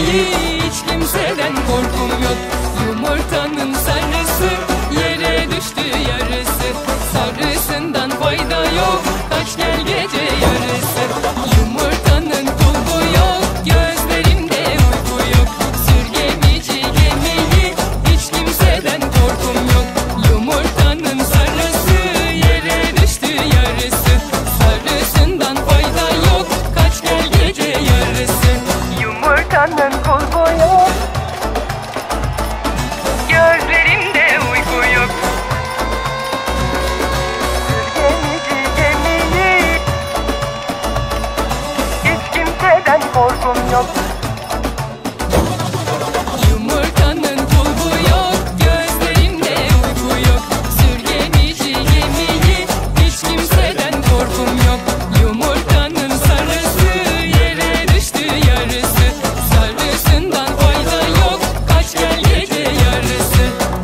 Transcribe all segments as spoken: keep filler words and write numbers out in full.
yemeği, hiç kimseden korkum yok. Yumurtanın sarısı yere düştü yarısı, sarısından fayda yok, kaç gel gece yarısı. Yumurtanın kulbu yok, gözlerimde uyku yok. Sür gemici gemiyi, hiç kimseden korkum yok. Yumurtanın sarısı yere düştü yarısı, sarısından fayda yok, kaç gel gece yarısı. Yumurtanın kulbu yok, gözlerimde uyku yok. Gemici gemiyi, hiç kimseden korkum yok. Yumurtanın kulbu yok, gözlerimde uyku yok. Sür gemici gemiyi, hiç kimseden korkum yok. Yumurtanın sarısı yere düştü yarısı, sarısından fayda yok, kaç gel gece yarısı.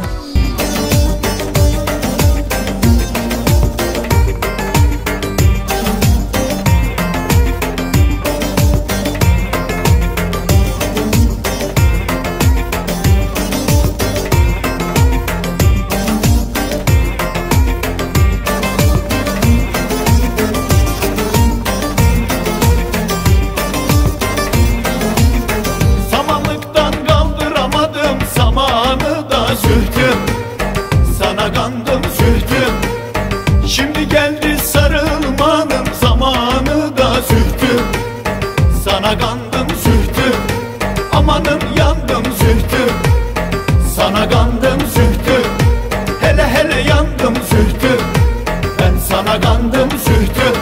Samanlıktan kaldıramadım samanı da zühtüm. Sana kandım zühtüm. Şimdi geldi sarılmanın zamanı da zühtüm. Sana kandım zühtüm. Amanım yandım zühtüm. Sana kandım zühtüm. Hele hele yandım zühtüm. Ben sana kandım zühtüm.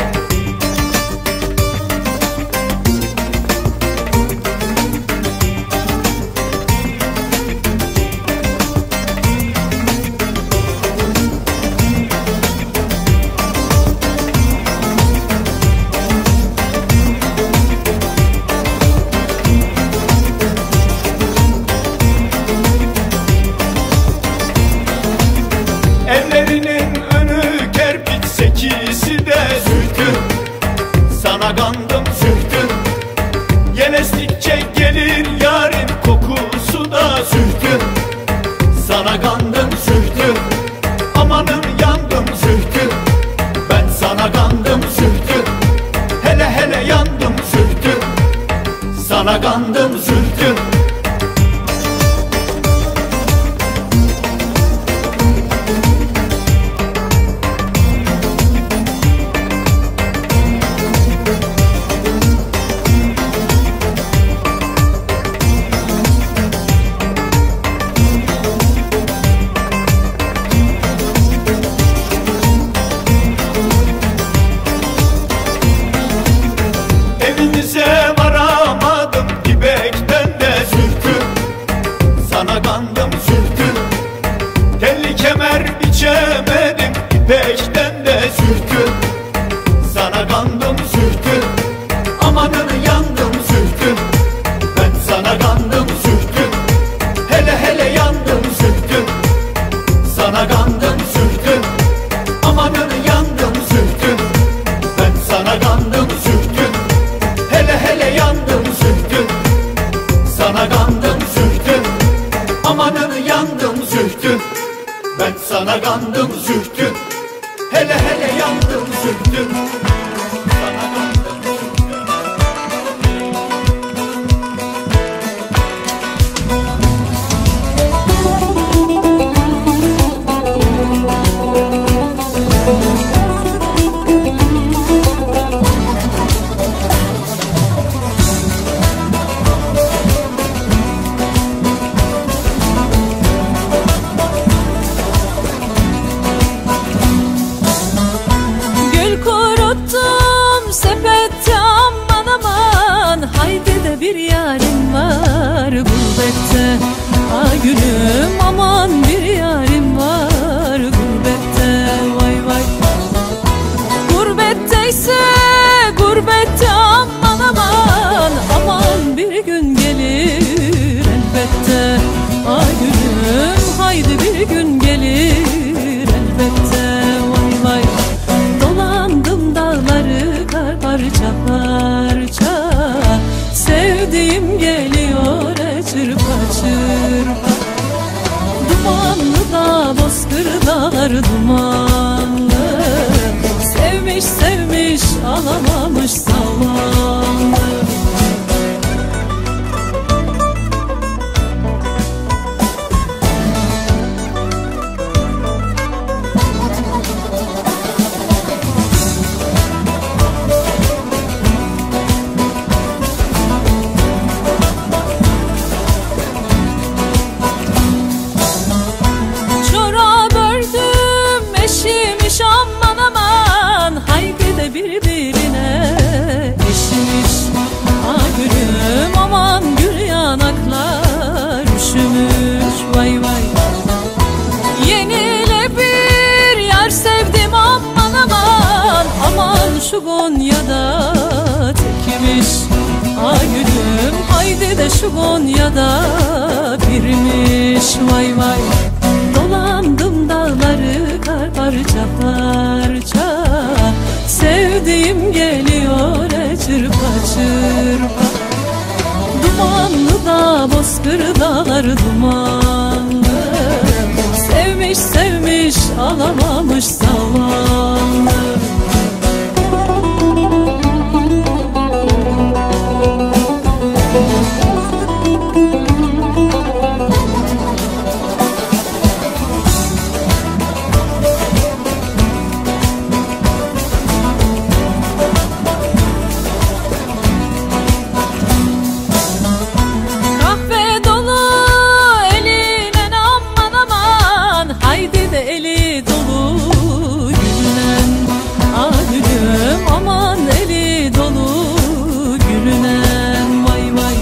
Evlerinin önü kerpiç, sekisi de zühtüm. Sana kandım zühtüm. Yelestikçe gelir yarın kokusu da zühtüm. Sana kandım zühtüm. Amanım yandım zühtüm. Ben sana kandım zühtüm. Hele hele yandım zühtüm. Sana kandım zühtüm. Evinize varamadım dibekten de zühtüm. Sana kandım zühtüm. Telli kemer biçemedim ipekten de zühtüm. Sana kandım zühtüm. Amanını yandım zühtüm. Ben sana kandım zühtüm. Hele hele yandım zühtüm. Sana kandım zühtüm. Amanını yandım zühtüm. Ben sana kandım zühtüm. Hele hele yandım zühtüm. Sana kandım zühtüm. Amanını yandım zühtüm. Ben sana kandım zühtüm. Hele hele yandım zühtüm. Sana kandım zühtüm. Gül kuruttum sepette, aman aman, haydi de bir yarim var gurbette. Ah gülüm aman, bir yarim var gurbette, vay vay. Gurbetteyse gurbette, aman aman, aman bir gün gelir elbette. Ah gülüm haydi bir gün gelir elbette, vay vay. Dolandım dağları kar parça parça, sevdiğim geliyor çırpa çırpa. Dumanlı da bozkırlar dumanlı, sevmiş sevmiş alamamış zavallı. Birbirine eşmiş, ah gülüm aman gül yanaklar üşümüş vay vay. Yenile bir yar sevdim aman aman, aman şu Gonya'da tekmiş, ah gülüm haydi de şu Gonya'da birmiş vay vay. Dolandım dağları kar parça parça, sevdiğim geliyor e çırpa çırpa. Dumanlı da bozkırlar dumanlı, sevmiş sevmiş alamamış zavallı. Eli dolu gülünen, ah gülüm aman eli dolu gülünen vay vay.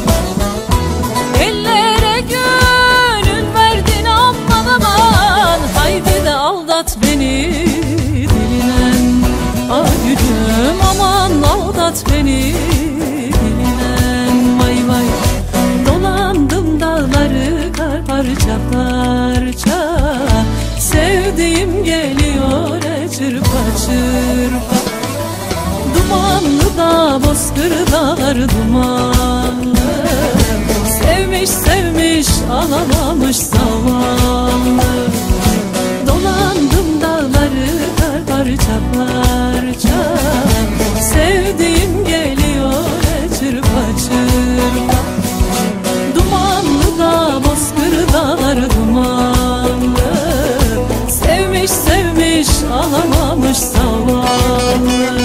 Ellere gönül verdin aman aman, haydi de aldat beni dilinen, ah gülüm aman aldat beni dilinen vay vay. Dolandım dağları kar parça parça, sevdiğim geliyor e çırpa çırpa. Dumanlı da bozkırlar dumanlı, sevmiş sevmiş alamamış zavallı. Dolandım dağları kar parça parça, sevdiğim geliyor e çırpa çırpa. Dumanlı da bozkırlar dumanlı, sevmiş sevmiş alamamış zavallı.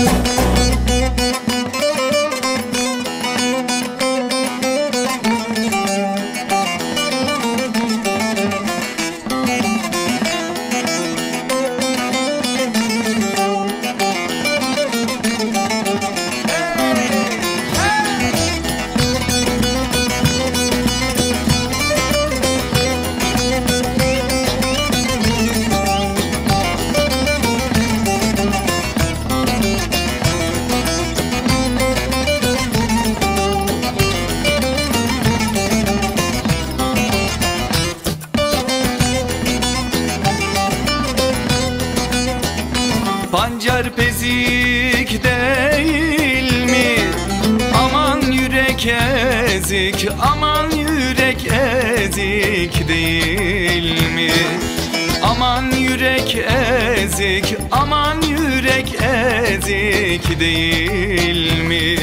Pancar pezik değil mi? Aman yürek ezik, aman yürek ezik değil mi? Aman yürek ezik, aman yürek ezik değil mi?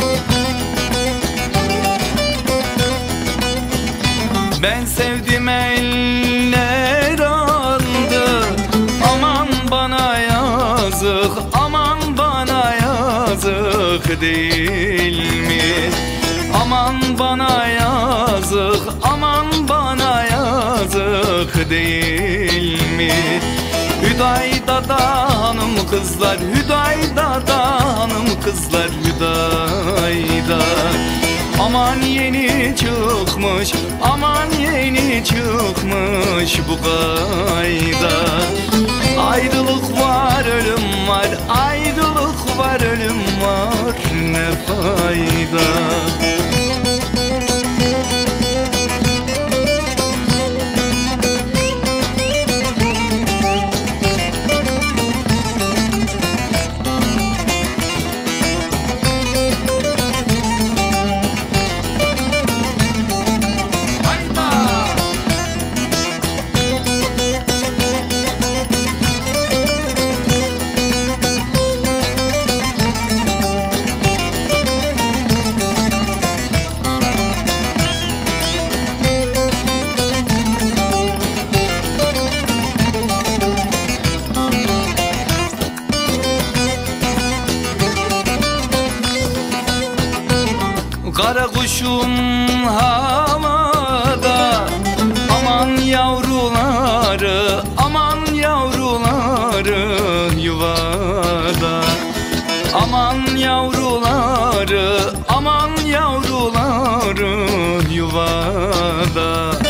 Ben sevdim eller aldı, aman bana yazık, aman bana yazık değil mi? Aman bana yazık, aman bana yazık değil mi? Hüdayda'da hanım kızlar, Hüdayda'da hanım kızlar, Hüdayda. Aman yeni çıkmış, aman yeni çıkmış bu kayda. Ayrılık var, ölüm var, ayrılık var, ölüm var, ne fayda. kuşum havada, aman yavruları, aman yavruları yuvada. Aman yavruları, aman yavruları yuvada.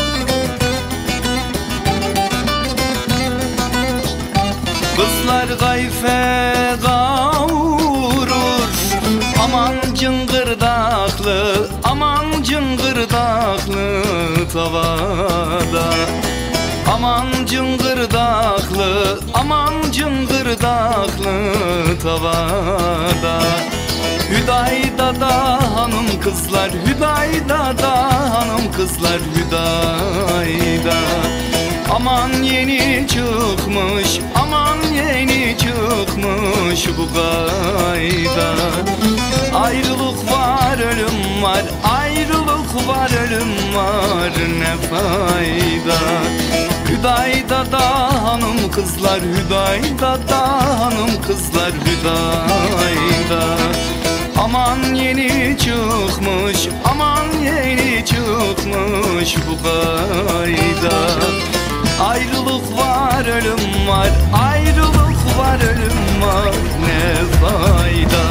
Kızlar gayfe kavurur, aman cıngırdaklı, aman cıngırdaklı tavada. Aman cıngırdaklı, aman cıngırdaklı tavada. Hüdayda'da hanım kızlar, Hüdayda'da hanım kızlar, Hüdayda. Aman yeni çıkmış, aman yeni çıkmış bu gayda. Ayrılık var, ölüm var, ayrılık var, ölüm var, ne fayda. Hüdayda'da hanım kızlar, Hüdayda'da hanım kızlar, Hüdayda. Aman yeni çıkmış, aman yeni çıkmış bu gayda. Ayrılık var, ölüm var, ayrılık var, ölüm var, ne fayda.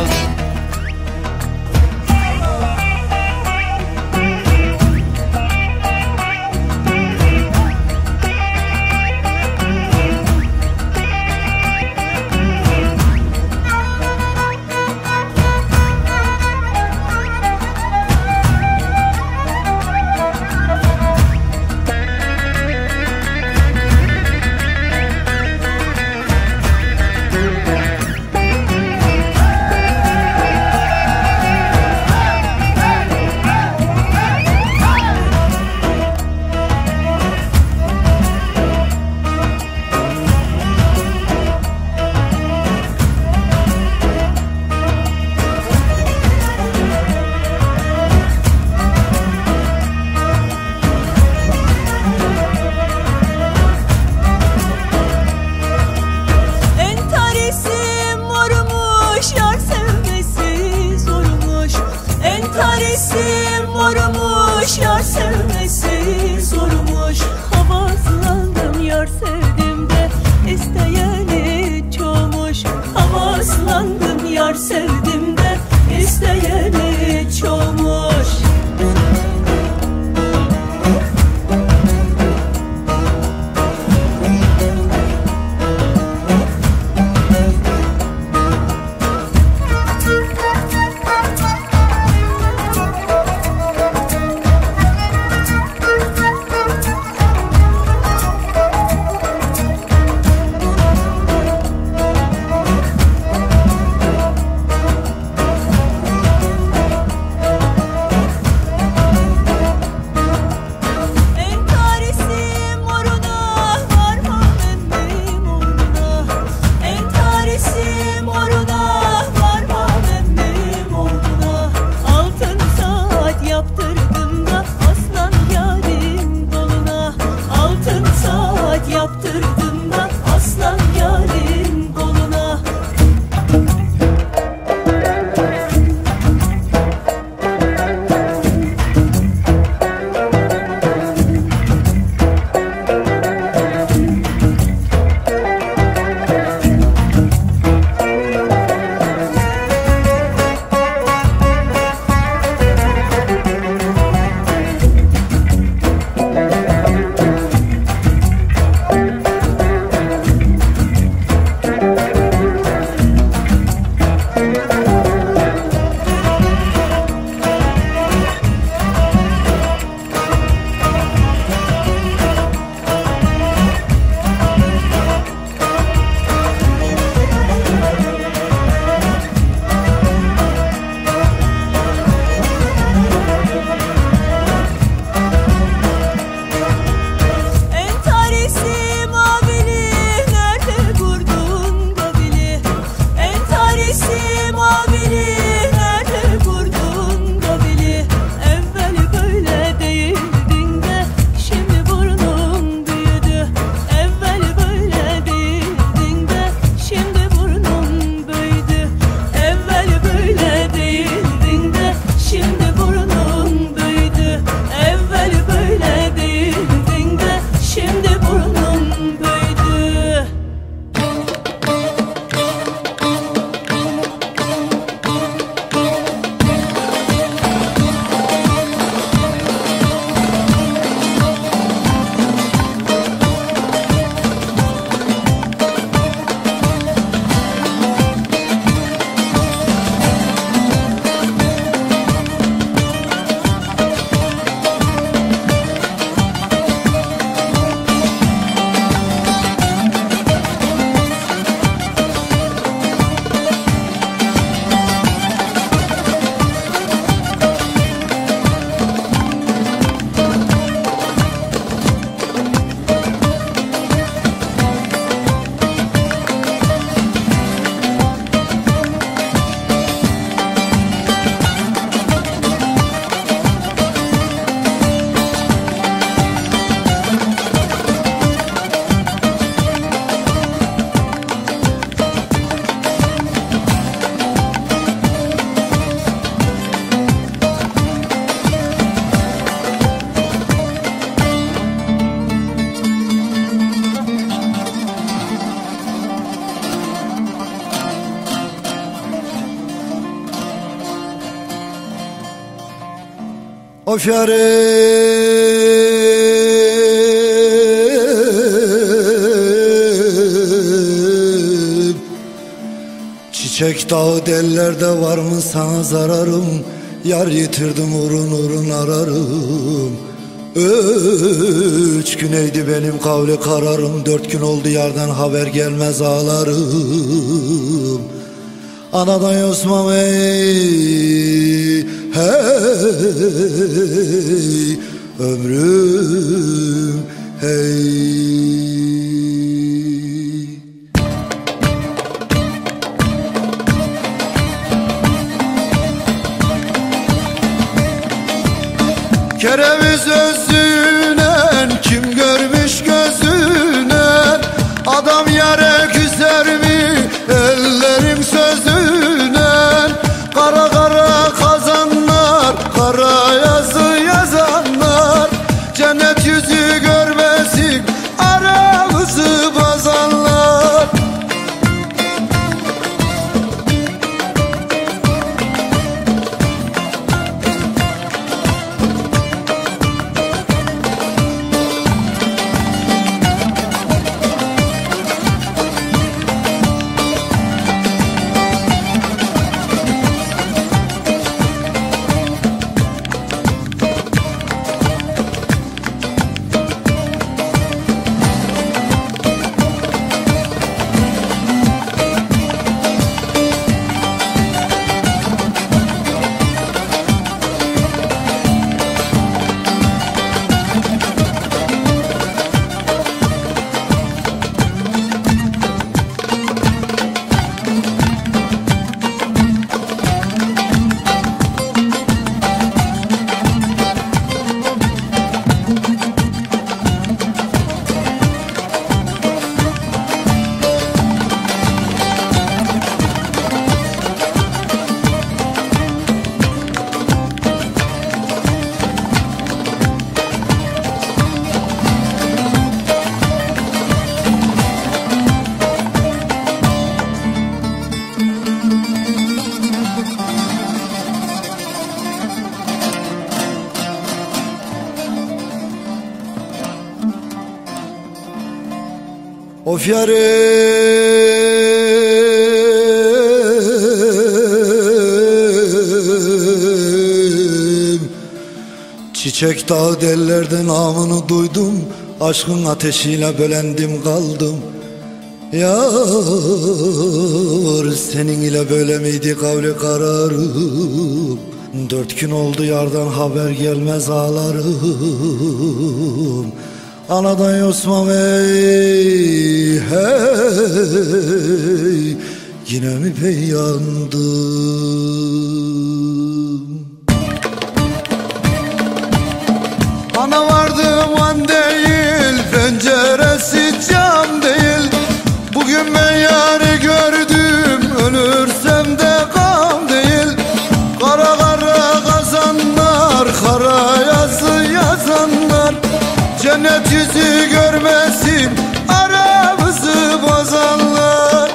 Mormuş yar sevmesi zormuş. Havaslandım yar sevdiğimde, isteyeni çoğmuş. Havaslandım yar sevdiğimde, isteyeni çoğmuş. Yaptırdım da aslan yarim koluna. Of yarim, çiçek dağı dellerde var mı sana zararım? Yar yitirdim urun urun ararım. Üç güneydi benim kavli kararım, dört gün oldu yardan haber gelmez ağlarım. Anadan yosmam ey, hey, ömrüm hey. Kereviz özünen kim görmüş gözünen, adam yare küser mi ellerim sözünen? Kara kara kazanlar, kara yazı yazanlar, cennet yüzü görmesin aramızı bozanlar. Of yarim, çiçek dağı dellerde namını duydum, aşkın ateşiyle bölendim kaldım. Yar senin ile böyle miydi kavli kararım? Dört gün oldu yardan haber gelmez ağlarım. Anadan yosmam ey, hey, yine mi peyandım? Ana vardım an değil, penceresi cam değil. Bugün ben yarı gördüm, ölürsem de gam değil. Kara kara kazanlar, kara yazı yazanlar, cennet yüzü görmesin aramızı bozanlar.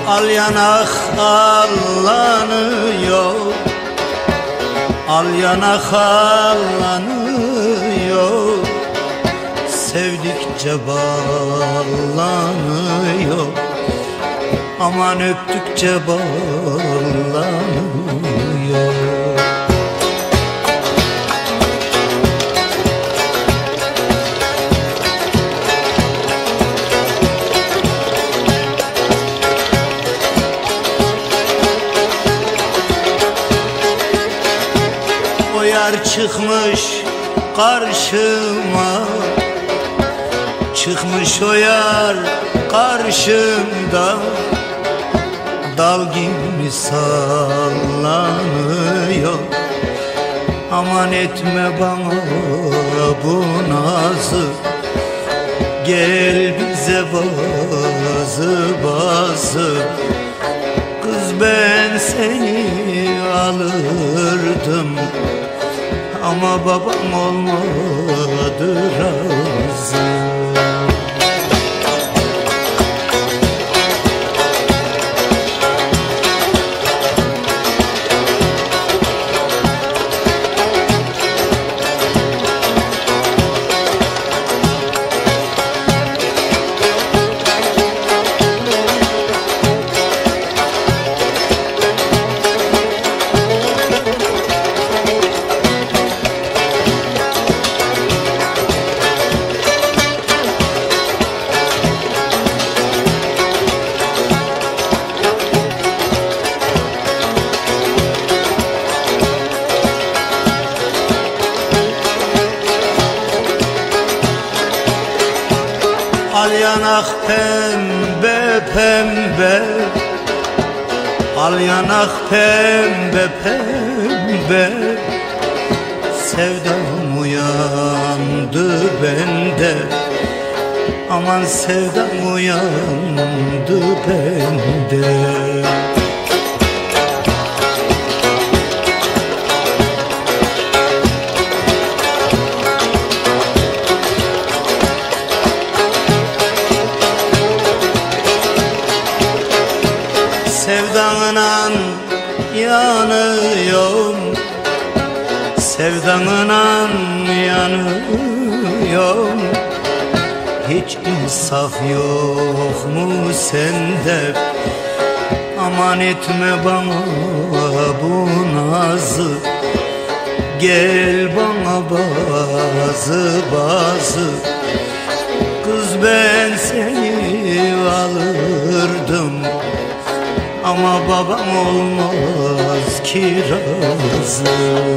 Al yanak allanıyor, al yanak allanıyor, sevdikçe bağlanıyor, aman öptükçe bağlanıyor. O yar çıkmış karşıma, çıkmış o yar karşımda, dal gibi sallanıyor, aman etme bana bu nazı, gel bize bazı bazı. Kız ben seni alırdım ama babam olmadı razı. Al yanak pembe pembe, al yanak pembe pembe, sevdam uyandı bende, aman sevdam uyandı bende. Sevdanınan yanıyorum, sevdanınan yanıyorum, hiç insaf yok mu sende, aman etme bana bu nazı, gel bana bazı bazı. Kız ben seni alırdım ama babam olmaz ki razı.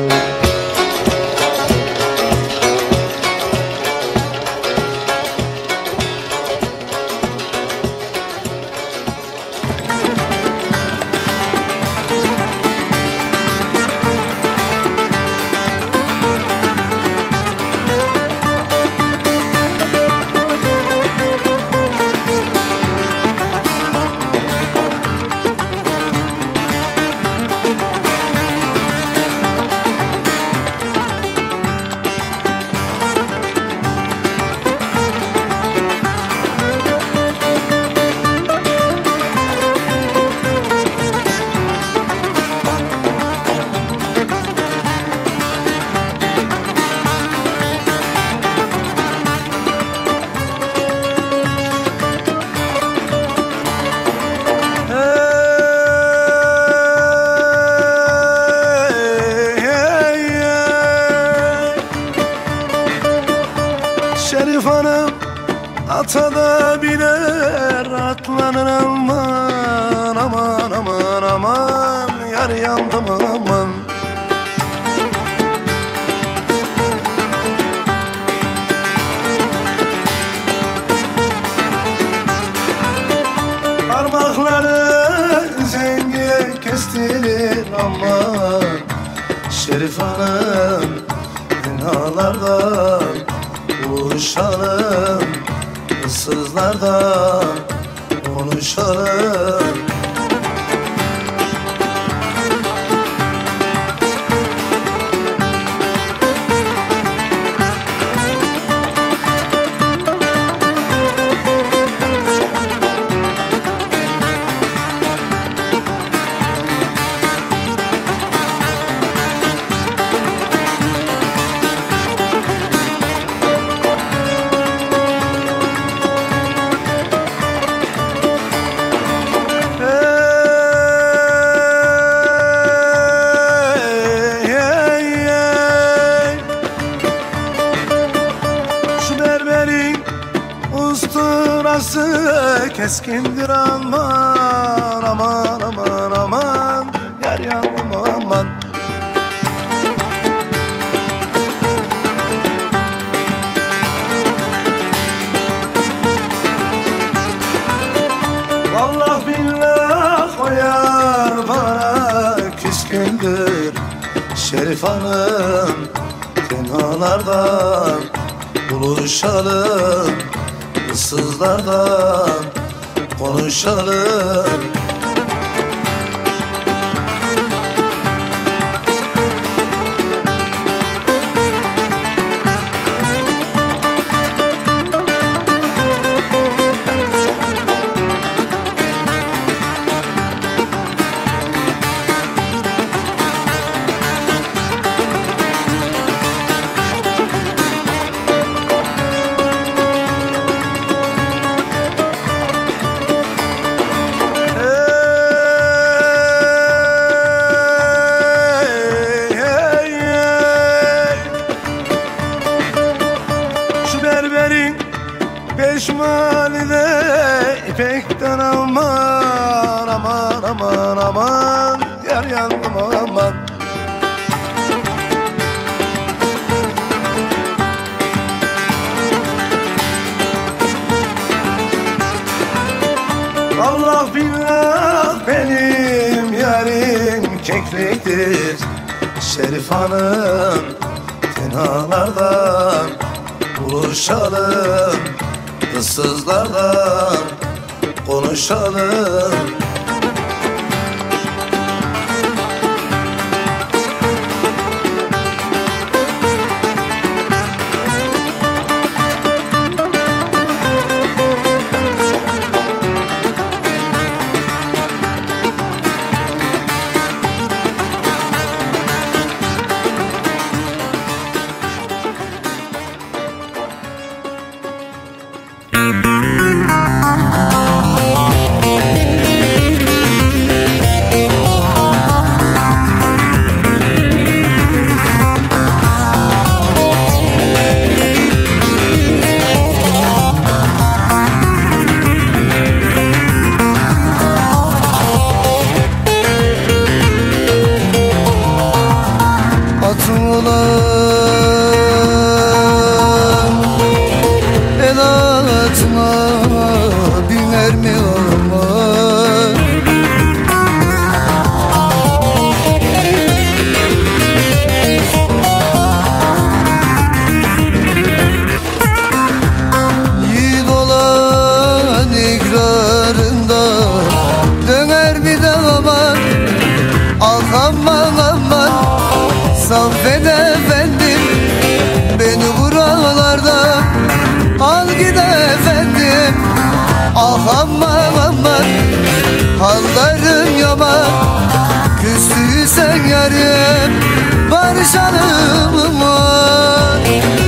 Şerif Hanım atada biner, atlanır aman aman aman aman, yar yandım aman. Parmakları zengiye kestirir aman, Şerif Hanım binalardan uçalım, ıssızlardan konuşalım. burası keskindir aman, aman aman aman, yar yandım aman. Vallahi billah o yar bana küskündür Şerif Hanım, tenhalardan buluşalım, ıssızlardan konuşalım. Peşmanide ipekten aman, aman aman aman, yar yandım aman. Allah billah benim yarim kekliktir Şerif Hanım, tenhalardan buluşalım, ıssızlardan konuşalım. Saffet efendim, beni buralarda al git efendim. Ah aman aman, hallarım yaman, küstüysen yarim barışalım aman.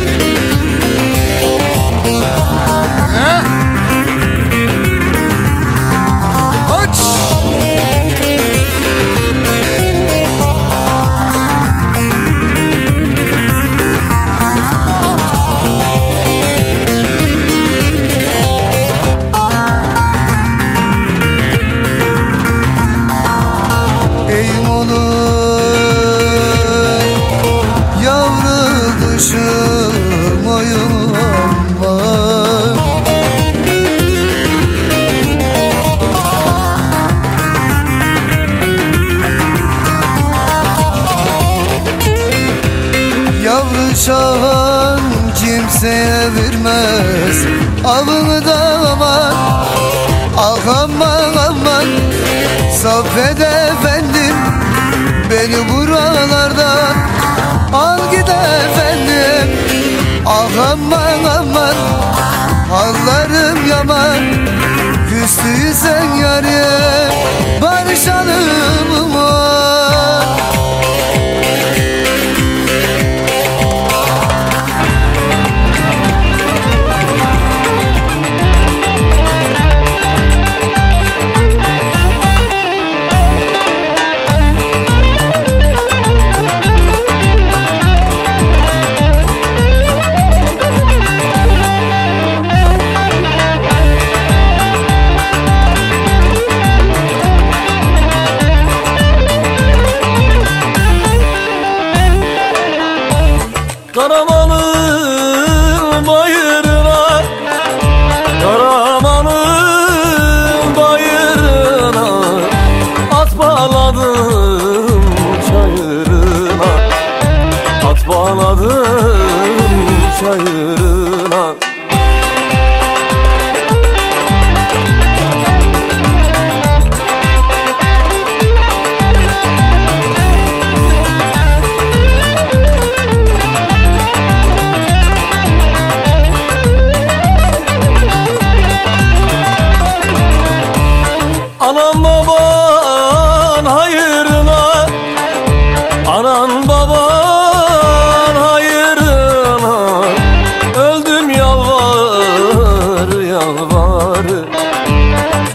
Şahan kimseye vermez avını da aman. Ah aman aman, Saffet efendim, beni buralardan al git efendim. Ah aman aman, hallarım yaman, küstüysen yarim barışalım aman.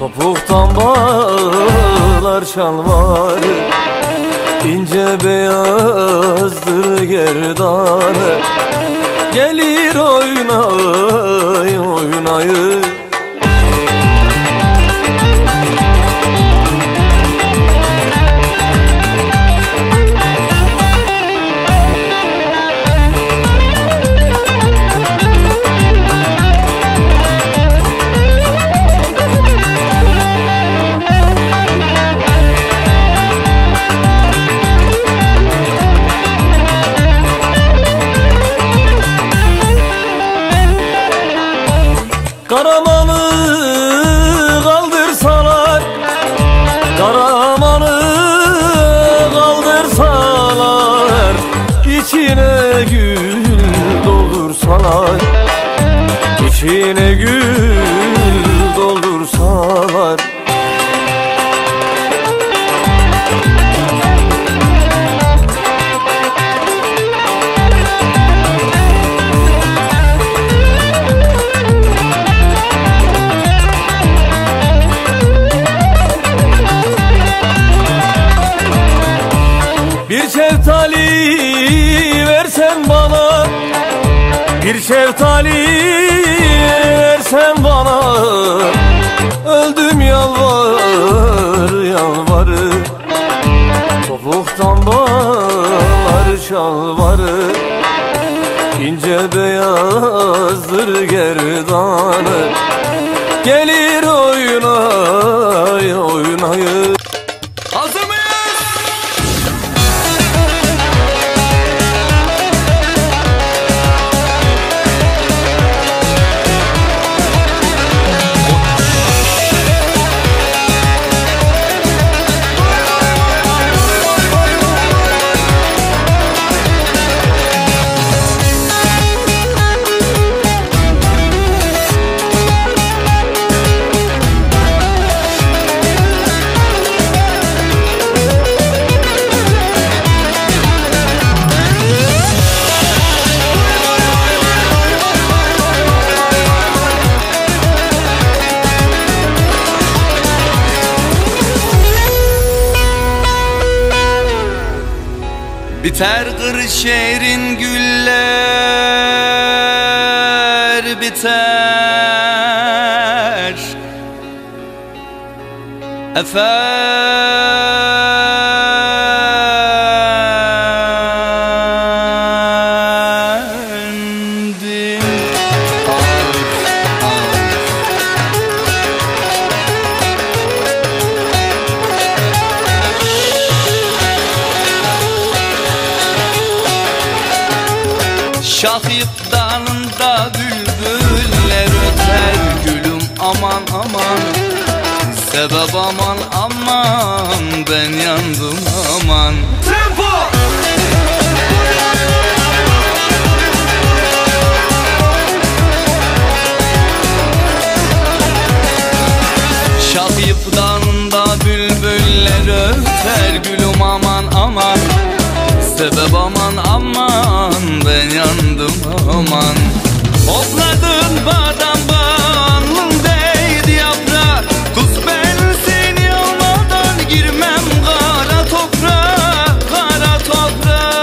Topuktan bağlar şalvarı, ince beyazdır gerdanı. Gelir oynay oynayır, Karamanı kaldırsalar, Karamanı kaldırsalar, İçine gül doldursalar, İçine gül doldursalar. Bir şeftali versen bana, bir şeftali versen bana, öldüm yalvar yalvarı. Topuktan bağlar şalvarı, ince beyazdır gerdanı. Gelir oynay oynayır. Hazır mıyız? Biter Kırşehir'in güller biter efendim. Şahip dalında bülbüller öter gülüm aman aman. Sebep aman aman, ben yandım aman. Tempo! Şahip dalında bülbüller öter gülüm aman aman. Sebep aman aman, ben yandım aman. Hopladın badam bağın değdi yaprak. Kız ben seni almadan girmem kara toprağa, kara toprağa.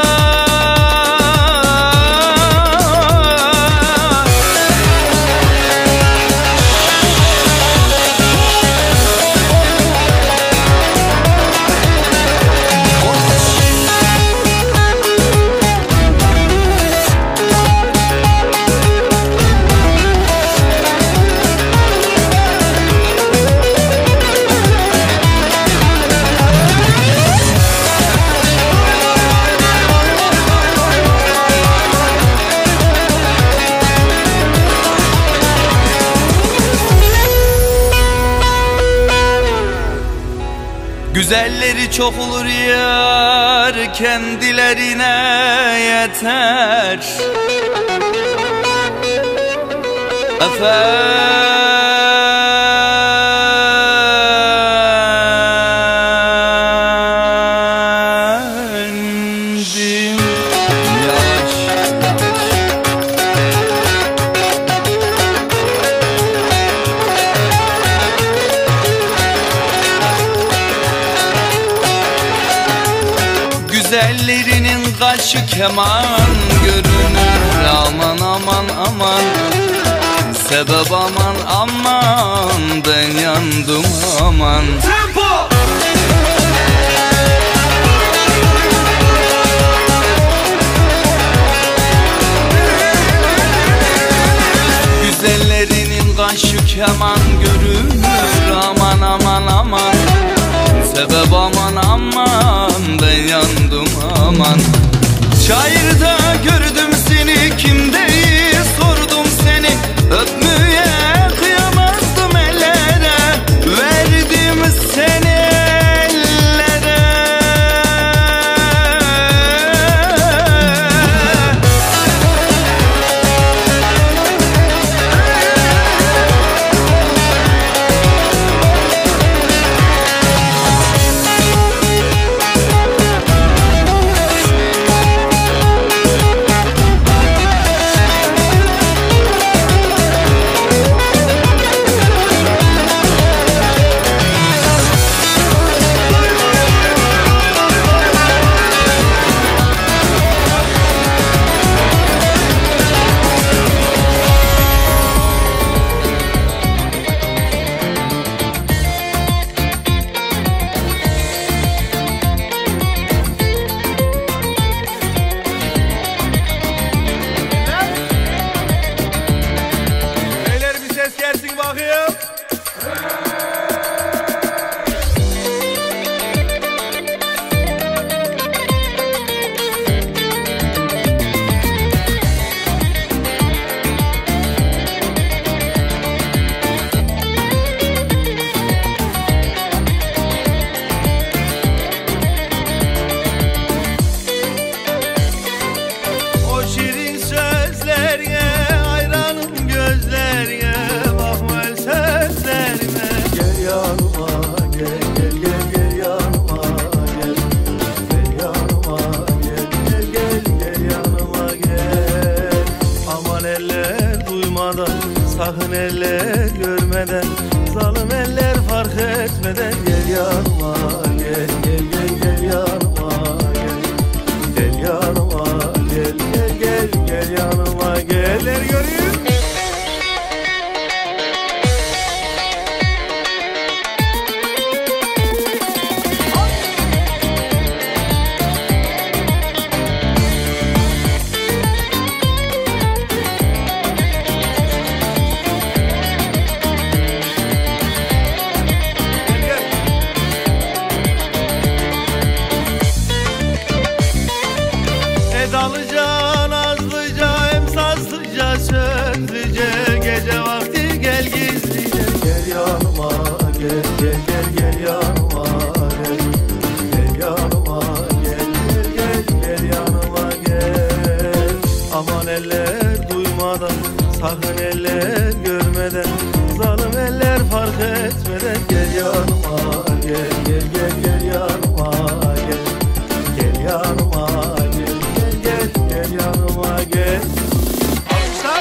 Güzelleri çok olur yar, kendilerine yeter efendim. Yavaş, yavaş. Güzellerinin kaşı keman görünür. Aman aman aman, sebep aman aman, ben yandım aman. Tempo! Güzellerinin kaşı keman görünür. Aman aman aman, sebep aman aman, ben yandım aman. Şairde gördüm seni, kimdeyi sordum seni. Öpmeye kıyamazdım ellere, verdim seni ellere. Sakın eller görmeden, zalim eller fark etmeden, gel yanıma, gel gel gel gel yanıma, gel gel yanıma, gel gel gel gel yanıma, gel eller göreyim. Edalıca, nazlıca, hem sazlıca, sözlüce, gece vakti gel gizlice. Gel yanıma, gel gel gel gel yanıma, gel gel yanıma, gel gel gel gel yanıma, gel. Aman eller duymadan, sakın eller görmeden, zalim eller fark etmeden, gel yanıma, gel gel gel gel yanıma, gel gel yanıma, gel gel yanıma, gel. Alkışlar.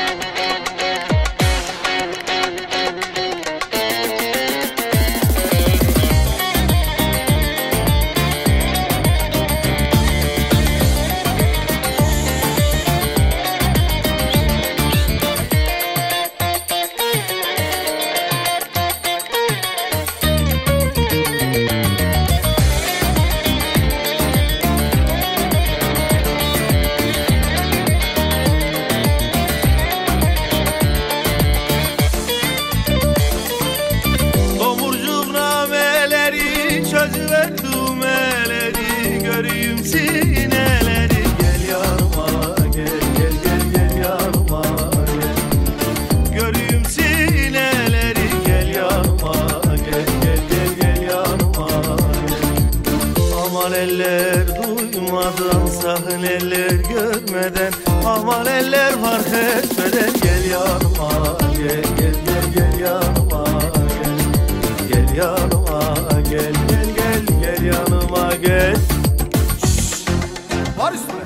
Çözüver düğmeleri, göreyim sineleri. Gel yanıma, gel gel gel gel yanıma, gel göreyim sineleri. Gel yanıma, gel gel gel gel yanıma, gel. Aman eller duymadan, sakın eller görmeden, aman eller fark etmeden, gel yanıma, gel gel gel gel yanıma, gel gel yanıma, gel gel gel gel yanıma, gel. Şşş, var üstüne.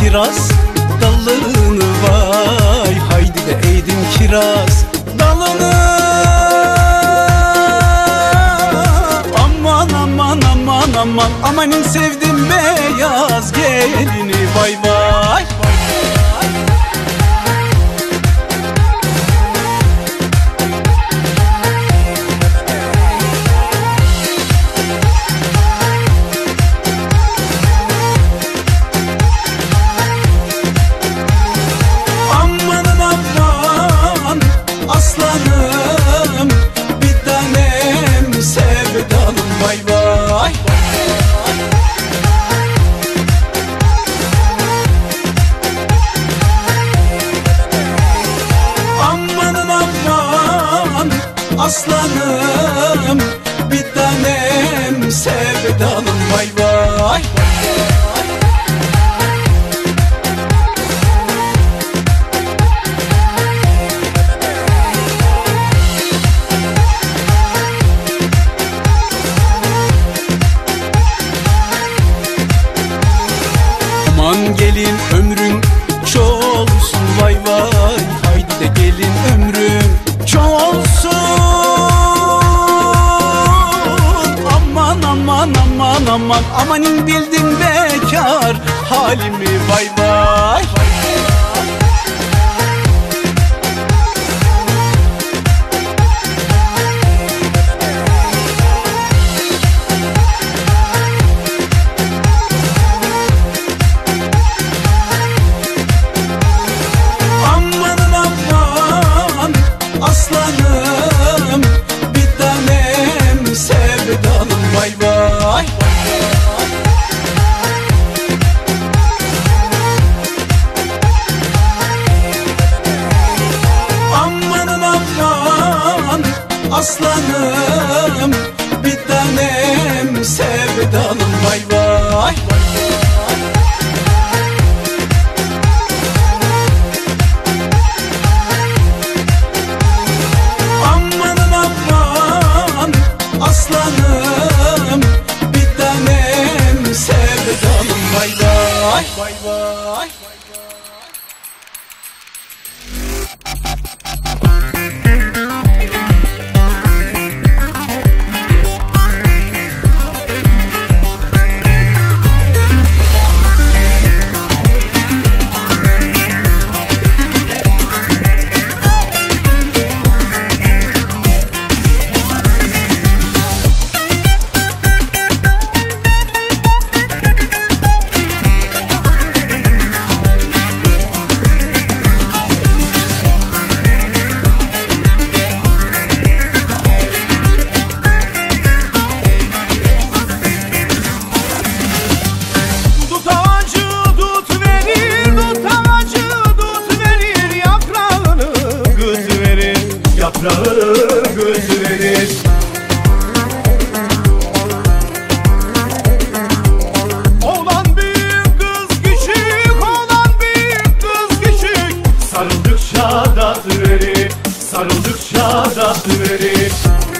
kiraz dalını vay. Haydi de eğdim kiraz dalını. Aman aman aman aman amanin sevdim beyaz gelini vay vay. Aslanım bir tanem sevdalım vay vay. Amanın aman aslanım bir tanem sevdalım vay vay. Aman gelin ömrün çok olsun vay vay. Haydi de gelin ömrün çok olsun. Aman aman aman aman amanin bildin bekar halimi vay vay. Aslanım bir tanem sevdalım vay vay. Amanın aman aslanım bir tanem sevdalım vay vay. Aslanım bir tanem sevdalım vay vay vay vay. Yaprağı götürelim. Oğlan büyük kız küçük, oğlan büyük kız küçük. Sarıldıkça da verir, sarıldıkça da verir.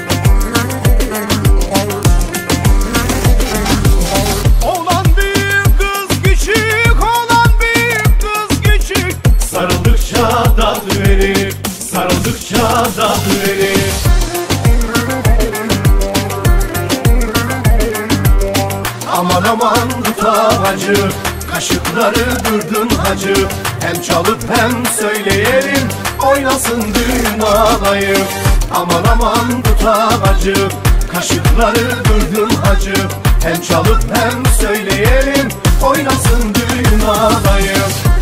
Oğlan büyük kız küçük, oğlan büyük kız küçük. Sarıldıkça da verir, sarıldıkça da verir. Aman aman tut ağacı, kaşıkları durdun hacı. Hem çalıp hem söyleyelim, oynasın düğün alayı. Aman aman tut ağacı, kaşıkları durdun hacı. Hem çalıp hem söyleyelim, oynasın düğün alayı.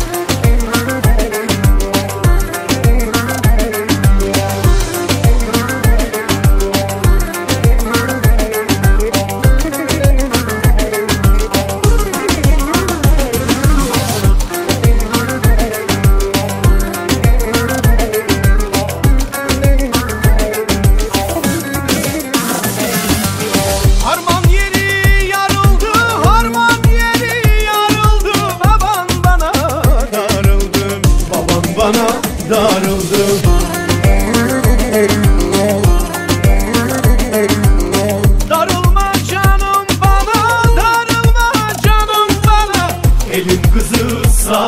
Bana darıldı. Darılma canım bana, darılma canım bana. Elin kızı sağ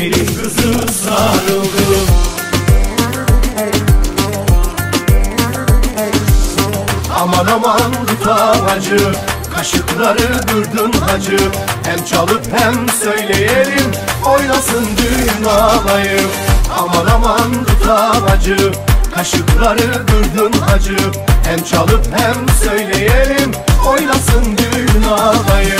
Elin kızı sarıldı. Aman aman tutam acı, kaşıkları kırdın hacı. Hem çalıp hem söyleyelim, oynasın düğün alayı. Aman aman tutam acı, kaşıkları kırdın hacı. Hem çalıp hem söyleyelim, oynasın düğün alayı.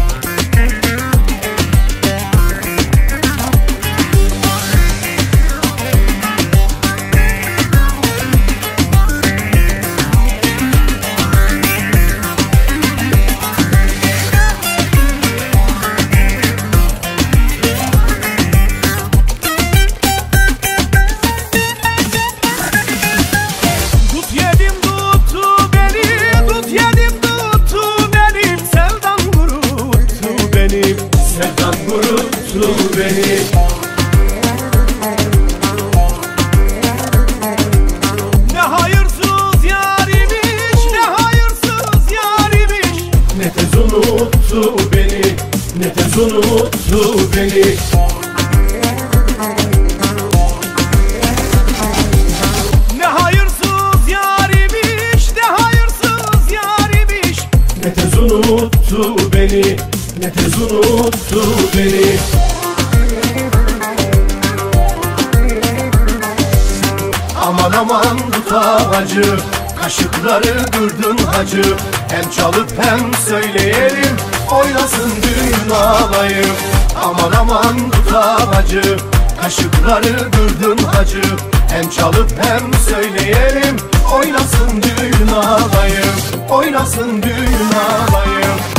Sevdan kuruttu beni. Ne hayırsız yarimiş, ne hayırsız yarimiş. Ne tez unuttu beni, ne tez unuttu beni. Ne hayırsız yarimiş, ne hayırsız yarimiş. Ne tez unuttu beni, ne tez unuttu beni. Aman aman tutam acı, kaşıkları kırdın hacı. Hem çalıp hem söyleyelim, oynasın düğün alayı. Aman aman tutam acı, kaşıkları kırdın hacı. Hem çalıp hem söyleyelim, oynasın düğün alayı. Oynasın düğün alayı.